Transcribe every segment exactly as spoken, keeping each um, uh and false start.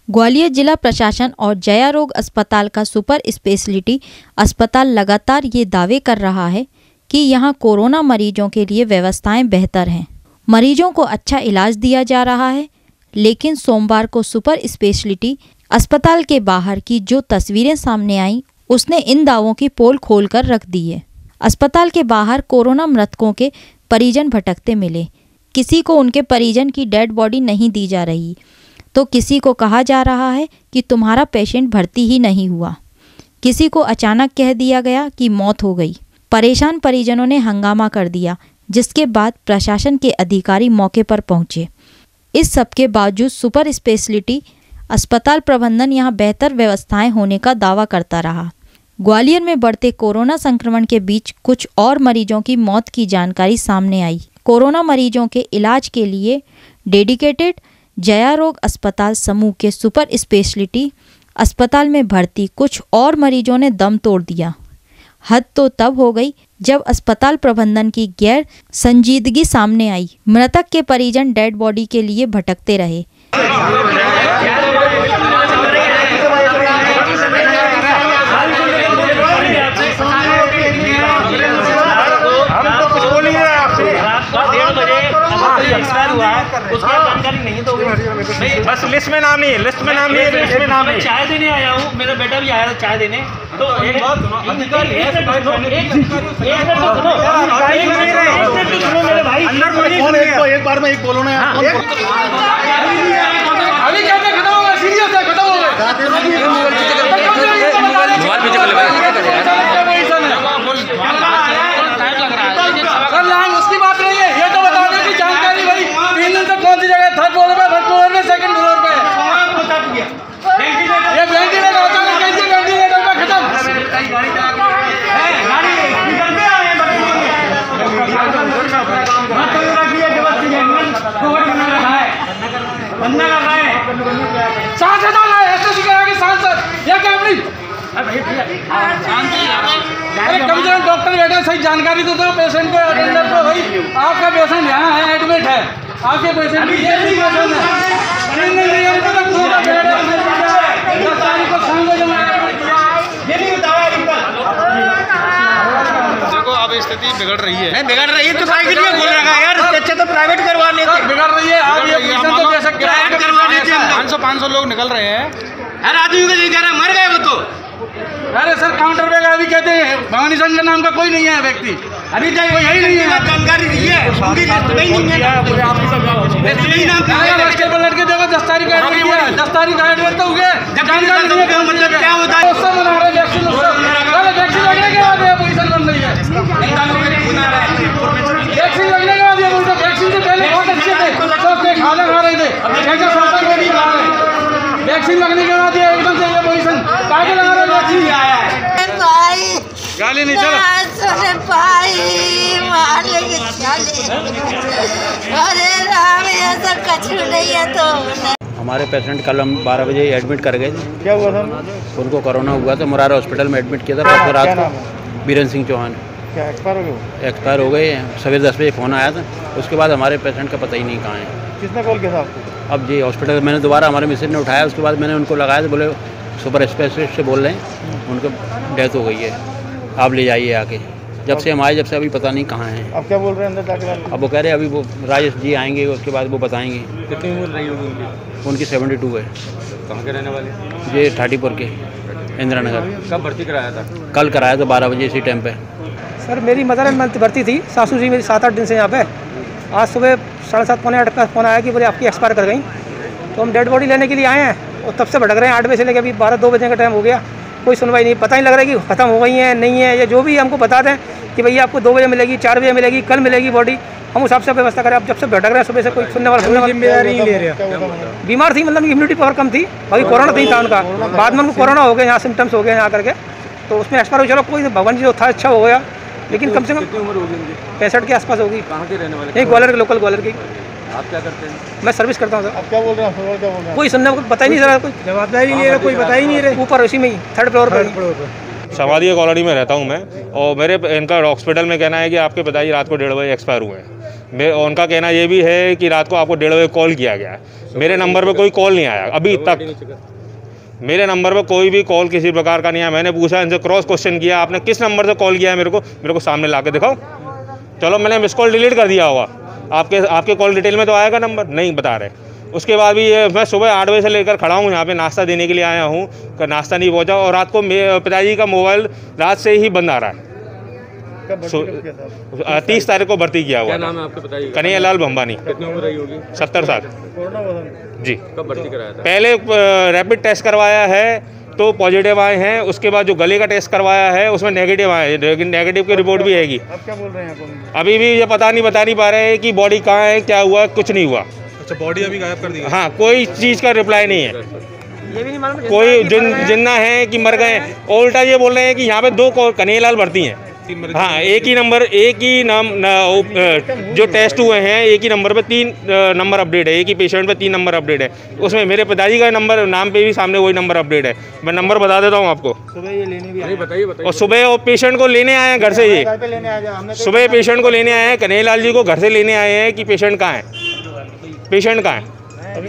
ग्वालियर जिला प्रशासन और जया रोग अस्पताल का सुपर स्पेशलिटी अस्पताल लगातार ये दावे कर रहा है कि यहाँ कोरोना मरीजों के लिए व्यवस्थाएं बेहतर हैं। मरीजों को अच्छा इलाज दिया जा रहा है। लेकिन सोमवार को सुपर स्पेशलिटी अस्पताल के बाहर की जो तस्वीरें सामने आईं, उसने इन दावों की पोल खोलकर रख दी है। अस्पताल के बाहर कोरोना मृतकों के परिजन भटकते मिले। किसी को उनके परिजन की डेड बॉडी नहीं दी जा रही, तो किसी को कहा जा रहा है कि तुम्हारा पेशेंट भर्ती ही नहीं हुआ। किसी को अचानक कह दिया गया कि मौत हो गई। परेशान परिजनों ने हंगामा कर दिया, जिसके बाद प्रशासन के अधिकारी मौके पर पहुंचे। इस सब के बावजूद सुपर स्पेशलिटी अस्पताल प्रबंधन यहां बेहतर व्यवस्थाएं होने का दावा करता रहा। ग्वालियर में बढ़ते कोरोना संक्रमण के बीच कुछ और मरीजों की मौत की जानकारी सामने आई। कोरोना मरीजों के इलाज के लिए डेडिकेटेड जया रोग अस्पताल समूह के सुपर स्पेशलिटी अस्पताल में भर्ती कुछ और मरीजों ने दम तोड़ दिया। हद तो तब हो गई जब अस्पताल प्रबंधन की गैर संजीदगी सामने आई। मृतक के परिजन डेड बॉडी के लिए भटकते रहे। एक्सपायर हुआ है, उसकी जानकारी नहीं तो बस लिस्ट में नाम नहीं है, लिस्ट में नाम नहीं है, लिस्ट में नाम नहीं है। चाय देने आया हूँ, मेरा बेटा भी आया था चाय देने। तो एक बात सुनो, अधिकारी है, एक मिनट सुनो, एक मिनट सुनो मेरे भाई, अंदर कोई एक बार में एक बोलो ना यार। अभी क्या खत्म होगा, सीरियस है, खत्म हो गया। उसकी बात नहीं है, ये तो बता दें कि जानकारी भाई तीन दिन तक कौन सी जगह, थर्ड फ्लोर पे, फर्स्ट फ्लोर पे, सेकंड फ्लोर पे ये वेंटिलेटर होता है, कैसे वेंटिलेटर पे खत्म बंदा कर रहा है, सांसद आ रहा है, एसएससी के आगे सांसद, ये क्या अपनी कम से कम डॉक्टर बैठे सही जानकारी तो दो पेशेंट को, अटेंडर को। भाई आपका पेशेंट यहाँ है, एडमिट है, आपके पेशेंट भी ये नहीं पेशेंट है, नहीं नहीं हमको तो पूरा बेड है, दस तारीख को शाम को जमा ये नहीं बताया देखो अब स्थिति बिगड़ रही है। नहीं बिगड़ रही है तो काय के लिए बोल रहा है यार, इससे अच्छा तो प्राइवेट करवा लेते। बिगड़ रही है आप ये पोजीशन तो दे सकते हैं, प्राइवेट करवा लेते हैं। पाँच सौ पाँच सौ लोग निकल रहे हैं, हर आदमी को नहीं कह रहा, मर गए वो तो। अरे सर काउंटर पे अभी कहते हैं भवानी संघ के नाम का कोई नहीं है व्यक्ति, अभी तक यही नहीं है, जानकारी नहीं है, पूरी लिस्ट में ही नहीं है। लिस्ट में ही नाम का स्टेबल लड़के देखो, दस तारीख का एडमिट किया, दस तारीख का एडमिट तो हो गया, जानकारी नहीं है मतलब क्या होता है। उससे बना रहे वैक्सीन, उससे वैक्सीन लगने के बाद ये पोजीशन बन रही है, वैक्सीन लगने के बाद ये बोलते वैक्सीन से पहले बहुत अच्छे थे, सब खाना खा रहे थे, वैक्सीन लगने के बाद ये एकदम से ये पोजीशन काहे लगा रहे वैक्सीन आया है। भाई गाली नहीं चलो भाई मार लेंगे चले, अरे राम ऐसा कछु नहीं है। तो हमारे पेशेंट कल हम बारह बजे एडमिट कर गए थे। क्या हुआ था उनको कोरोना हुआ था, मुरार हॉस्पिटल में एडमिट किया था परसों रात को। बीरेंद्र सिंह चौहान क्या एक्सपायर हो गए? एक्सपायर हो गए हैं। सवेरे दस बजे फ़ोन आया था, उसके बाद हमारे पेशेंट का पता ही नहीं कहाँ है। किसने कॉल किया था आपको? अब जी हॉस्पिटल मैंने दोबारा हमारे मिसेज ने उठाया, उसके बाद मैंने उनको लगाया तो बोले सुपर स्पेशलिस्ट से बोल रहे हैं, उनको डेथ हो गई है, आप ले जाइए आके। जब से हम आए जब से अभी पता नहीं कहाँ हैं। अब क्या बोल रहे हैं अंदर जाकर? अब वो कह रहे हैं अभी वो राजेश जी आएंगे, उसके बाद वो बताएंगे। कितनी उम्र रही होगी उनकी? उनकी सेवेंटी टू है। कहाँ के रहने वाले? ये ठाटीपुर के इंदिरा नगर। कब भर्ती कराया था? कल कराया था बारह बजे इसी टाइम पे। सर मेरी मदर एंड मंथ भर्ती थी, सासू जी मेरी सात आठ दिन से यहाँ पे। आज सुबह साढ़े सात पौने आठ का फ़ोन आया कि बोले आपकी एक्सपायर कर गई, तो हम डेड बॉडी लेने के लिए आए हैं और तब से भटक रहे हैं। आठ बजे से लेकर अभी बारह दो बजे का टाइम हो गया, कोई सुनवाई नहीं। पता नहीं लग रहा है कि ख़त्म हो गई है नहीं है, या जो भी हमको बता दें कि भैया आपको दो बजे मिलेगी, चार बजे मिलेगी, कल मिलेगी बॉडी, हम उस हिसाब से व्यवस्था करें। अब जब से भटक रहे हैं सुबह से कोई सुनने वाला सुनने वाला जिम्मेदारी नहीं ले रहे। बीमार थी, मतलब इम्यूनिटी पावर कम थी, अभी कोरोना नहीं था उनका, बाद में उनको कोरोना हो गया, यहाँ सिम्टम्स हो गए यहाँ करके, तो उसमें एक्सपायर हो। चलो कोई भगवान जी जो था अच्छा हो गया, लेकिन कम से कम पैंसठ के आसपास होगी। कहाँ के रहने वाले? नहीं ग्वालियर के, लोकल ग्वालियर की। आप क्या करते हैं? मैं सर्विस करता हूँ सर। अब क्या बोल रहे हैं? क्या बोल रहे हैं? कोई सुनने को पता ही नहीं सर, कोई जवाबदारी नहीं है, कोई बता ही नहीं रहे। ऊपर उसी में ही थर्ड फ्लोर पर। समाधि कॉलोनी में रहता हूँ मैं, और मेरे इनका हॉस्पिटल में कहना है कि आपके पिताजी रात को डेढ़ बजे एक्सपायर हुए हैं। मैं उनका कहना ये भी है कि रात को आपको डेढ़ बजे कॉल किया गया है। मेरे नंबर पर कोई कॉल नहीं आया अभी तक, मेरे नंबर पर कोई भी कॉल किसी प्रकार का नहीं आया। मैंने पूछा इनसे, क्रॉस क्वेश्चन किया, आपने किस नंबर से कॉल किया है मेरे को, मेरे को सामने ला के दिखाओ। चलो मैंने मिस कॉल डिलीट कर दिया होगा, आपके आपके कॉल डिटेल में तो आएगा नंबर, नहीं बता रहे। उसके बाद भी ये मैं सुबह आठ बजे से लेकर खड़ा हूँ यहाँ पे, नाश्ता देने के लिए आया हूँ, का नाश्ता नहीं पहुँचा, और रात को पिताजी का मोबाइल रात से ही बंद आ रहा है। तीस तारीख को भर्ती किया हुआ। क्या नाम है आपके पिताजी? कन्हैयालाल भंबानी। कितनी उम्र रही होगी? सत्तर साल जी। कब भर्ती कराया था? पहले रैपिड टेस्ट करवाया है तो पॉजिटिव आए हैं, उसके बाद जो गले का टेस्ट करवाया है उसमें नेगेटिव आए, लेकिन नेगेटिव की रिपोर्ट भी आएगी। अब क्या बोल रहे हैं? अभी भी ये पता नहीं बता नहीं पा रहे हैं कि बॉडी कहाँ है, क्या हुआ, कुछ नहीं हुआ। अच्छा, बॉडी अभी गायब कर दी? हाँ, कोई चीज़ का रिप्लाई नहीं है, ये भी नहीं मालूम कोई जिन जिन्ना है कि मर गए। उल्टा ये बोल रहे हैं कि यहाँ पे दो कन्हैयालाल भर्ती हैं। हाँ, एक ही नंबर, एक ही नाम न, जो टेस्ट हुए हैं एक ही नंबर पे तीन नंबर अपडेट है, एक ही पेशेंट पे तीन नंबर अपडेट है। उसमें मेरे पिताजी का नंबर नाम पे भी सामने वही नंबर अपडेट है। मैं नंबर बता देता हूँ आपको। सुबह ये लेने भी आए। बताइए बताइए। और सुबह वो पेशेंट को लेने आए हैं घर से, ये सुबह पेशेंट को लेने आए हैं, कन्हैयालाल जी को घर से लेने आए हैं कि पेशेंट कहाँ है, पेशेंट कहाँ है।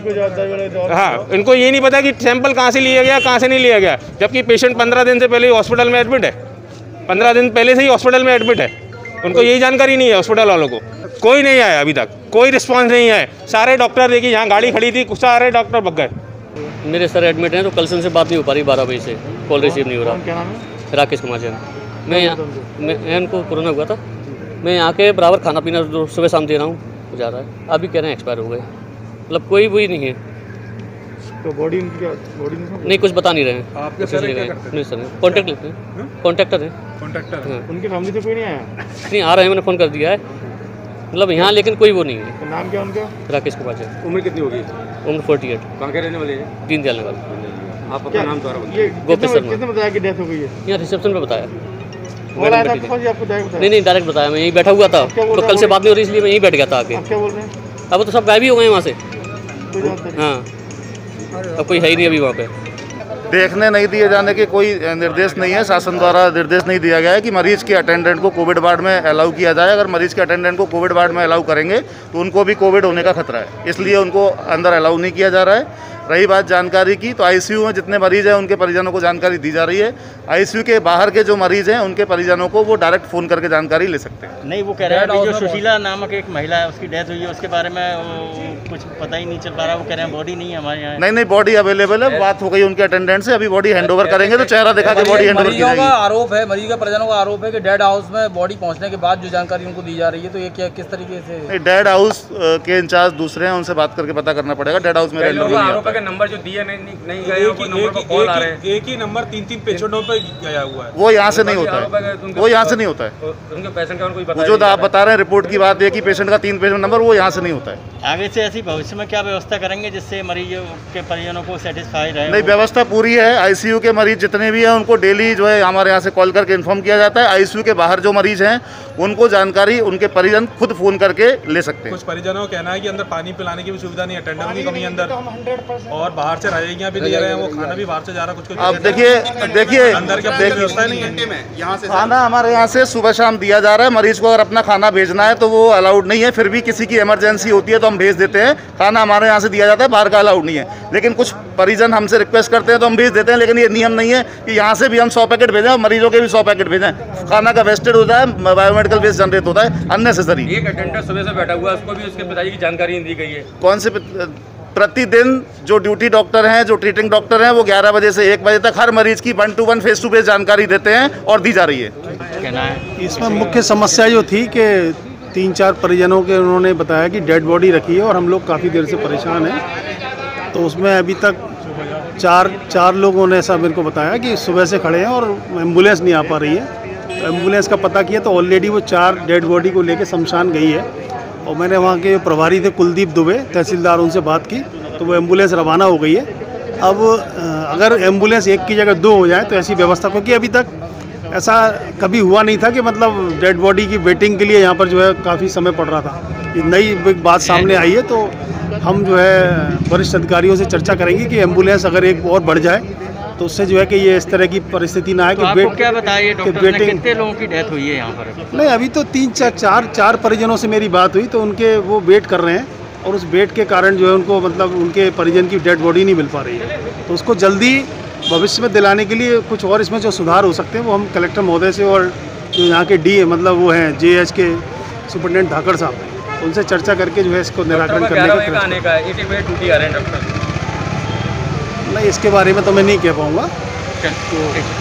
हाँ, इनको ये नहीं पता कि सैंपल कहाँ से लिया गया, कहाँ से नहीं लिया गया, जबकि पेशेंट पंद्रह दिन से पहले हॉस्पिटल में एडमिट है, पंद्रह दिन पहले से ही हॉस्पिटल में एडमिट है। उनको यही जानकारी नहीं है हॉस्पिटल वालों को। कोई नहीं आया अभी तक, कोई रिस्पांस नहीं है। सारे डॉक्टर देखिए, यहाँ गाड़ी खड़ी थी, सारे डॉक्टर भग गए। मेरे सर एडमिट हैं, तो कल से उनसे बात नहीं हो पा रही, बारह बजे से कॉल रिसीव नहीं हो रहा। क्या नाम है? राकेश कुमार जैन। मैं यहाँ मैं इनको कोरोना हुआ था, मैं यहाँ के बराबर खाना पीना सुबह शाम दे रहा हूँ, जा रहा है। अभी कह रहे हैं एक्सपायर हो गए, मतलब कोई वही नहीं है। तो बॉडी क्या बॉडी नहीं, कुछ बता नहीं रहे हैं। आपके सर क्या करते हैं? नहीं सर, कॉन्टैक्ट लेते हैं, कॉन्टैक्टर हैं। कॉन्ट्रैक्टर? हाँ। उनकी फैमिली से कोई नहीं आया? नहीं आ रहे हैं, मैंने फ़ोन कर दिया है, मतलब यहाँ, लेकिन कोई वो नहीं है। तो नाम क्या उनका? राकेश कुमार जैन। उम्र कितनी होगी? उम्र फोर्टी एट। कहाँ के रहने वाले हैं? तीन दयाल नगर। आप अपना नाम दोबारा बताइए। गोपी शर्मा। किसने बताया कि डेथ हो गई है? यहाँ रिसेप्शन पे बताया, बोला था आपको जी, आपको डायरेक्ट बताया? नहीं नहीं डायरेक्ट बताया, मैं यहीं बैठा हुआ था, तो कल से बात नहीं हो रही इसलिए मैं यहीं बैठ गया था आके। आप क्या बोल रहे हैं? अब तो सब गायब ही हो गए वहाँ से। कोई जानकारी? हाँ, अब कोई है ही नहीं अभी वहाँ पे। देखने नहीं दिए जाने के कोई निर्देश नहीं है, शासन द्वारा निर्देश नहीं दिया गया है कि मरीज के अटेंडेंट को कोविड वार्ड में अलाउ किया जाए। अगर मरीज के अटेंडेंट को कोविड वार्ड में अलाउ करेंगे तो उनको भी कोविड होने का खतरा है, इसलिए उनको अंदर अलाउ नहीं किया जा रहा है। रही बात जानकारी की, तो आईसीयू में जितने मरीज हैं उनके परिजनों को जानकारी दी जा रही है। आईसीयू के बाहर के जो मरीज हैं उनके परिजनों को वो डायरेक्ट फ़ोन करके जानकारी ले सकते हैं। नहीं, वो कह रहे हैं अभी जो सुशीला नामक एक महिला है उसकी डेथ हुई है, उसके बारे में कुछ पता ही नहीं चल पा रहा। वो कह रहे हैं बॉडी नहीं है हमारे यहाँ। नहीं नहीं, बॉडी अवेलेबल है, बात हो गई उनके अटेंडेंट से, अभी बॉडी हैंडओवर करेंगे तो चेहरा दिखा के बॉडी हैंडओवर की जाएगी। आरोप है, मरीज के परिजनों का आरोप है कि डेड हाउस में बॉडी पहुंचने के बाद जो जानकारी उनको दी जा रही है, तो ये क्या किस तरीके से? डेड हाउस के इंचार्ज दूसरे हैं, उनसे बात करके पता करना पड़ेगा। डेड हाउस में आरोप है कि नंबर जो दिए नहीं नहीं गए, वो नंबर पर कॉल आ रहे हैं। एक ही नंबर तीन तीन पेशेंटों पे गया हुआ है। वो यहाँ से नहीं होता है, वो यहाँ से नहीं होता है। उनके पेशेंट का कोई वो जो आप बता रहे हैं रिपोर्ट की बात है कि पेशेंट का तीन पेशेंट नंबर, वो यहाँ से नहीं होता है। आगे से ऐसी भविष्य में क्या व्यवस्था करेंगे जिससे मरीजों के परिजनों को सेटिस्फाई रहे? नहीं, व्यवस्था पूरी है। आईसीयू के मरीज जितने भी हैं उनको डेली जो है हमारे यहाँ से कॉल करके इन्फॉर्म किया जाता है। आईसीयू के बाहर जो मरीज हैं उनको जानकारी उनके परिजन खुद फोन करके ले सकते हैं। कुछ परिजनों का कहना है कि अंदर पानी पिलाने की भी सुविधा नहीं है, अटेंडर की कमी अंदर, और बाहर से रजाइयाँ भी दे रहे हैं, वो खाना भी बाहर से जा रहा है। कुछ अब देखिए देखिए अंदर क्या व्यवस्था नहीं है। खाना हमारे यहाँ से सुबह शाम दिया जा रहा है। मरीज को अगर अपना खाना भेजना है तो वो अलाउड नहीं है, फिर भी किसी की इमरजेंसी होती है तो हम भेज देते हैं। खाना हमारे यहाँ से दिया जाता है, बाहर का अलाउड नहीं है। लेकिन कुछ परिजन हमसे रिक्वेस्ट करते हैं तो हम भेज देते हैं, लेकिन ये नियम नहीं है कि यहाँ से भी हम सौ पैकेट भेजें और मरीजों के भी सौ पैकेट भेजें। खाना का वेस्टेड होता है, बायोमेडिकल वेस्ट जनरेट होता है अननेसेसरी। एक अटेंडर सुबह से बैठा हुआ है, उसको भी उसके पिताजी की जानकारी नहीं दी गई है। कौन से? प्रतिदिन जो ड्यूटी डॉक्टर हैं, जो ट्रीटिंग डॉक्टर हैं, वो ग्यारह बजे से एक बजे तक हर मरीज की one to one face to face जानकारी देते हैं और दी जा रही है। कहना है इसमें मुख्य समस्या जो थी कि तीन चार परिजनों के उन्होंने बताया कि डेड बॉडी रखी है और हम लोग काफ़ी देर से परेशान हैं। तो उसमें अभी तक चार चार लोगों ने ऐसा मेरे को बताया कि सुबह से खड़े हैं और एम्बुलेंस नहीं आ पा रही है। तो एम्बुलेंस का पता किया तो ऑलरेडी वो चार डेड बॉडी को लेके शमशान गई है। और मैंने वहाँ के प्रभारी थे कुलदीप दुबे तहसीलदार, उनसे बात की तो वो एम्बुलेंस रवाना हो गई है। अब अगर एम्बुलेंस एक की जगह दो हो जाए तो ऐसी व्यवस्था, क्योंकि अभी तक ऐसा कभी हुआ नहीं था कि मतलब डेड बॉडी की वेटिंग के लिए यहाँ पर जो है काफ़ी समय पड़ रहा था। ये नई बात सामने आई है तो हम जो है वरिष्ठ अधिकारियों से चर्चा करेंगे कि एम्बुलेंस अगर एक और बढ़ जाए तो उससे जो है कि ये इस तरह की परिस्थिति ना है तो कि आपको वेट क्या बताइए कि डॉक्टर ने वेटिंग कितने लोगों की डेथ हुई है यहाँ पर? नहीं, अभी तो तीन चार चार चार परिजनों से मेरी बात हुई, तो उनके वो वेट कर रहे हैं और उस वेट के कारण जो है उनको मतलब उनके परिजन की डेड बॉडी नहीं मिल पा रही है। तो उसको जल्दी भविष्य में दिलाने के लिए कुछ और इसमें जो सुधार हो सकते हैं वो हम कलेक्टर महोदय से और जो यहाँ के डी मतलब वो हैं जे एच के सुपरिटेंडेंट धाकड़ साहब, उनसे चर्चा करके जो है इसको निराकरण करने का प्रयास। नहीं, इसके बारे में तो मैं नहीं कह पाऊँगा। तो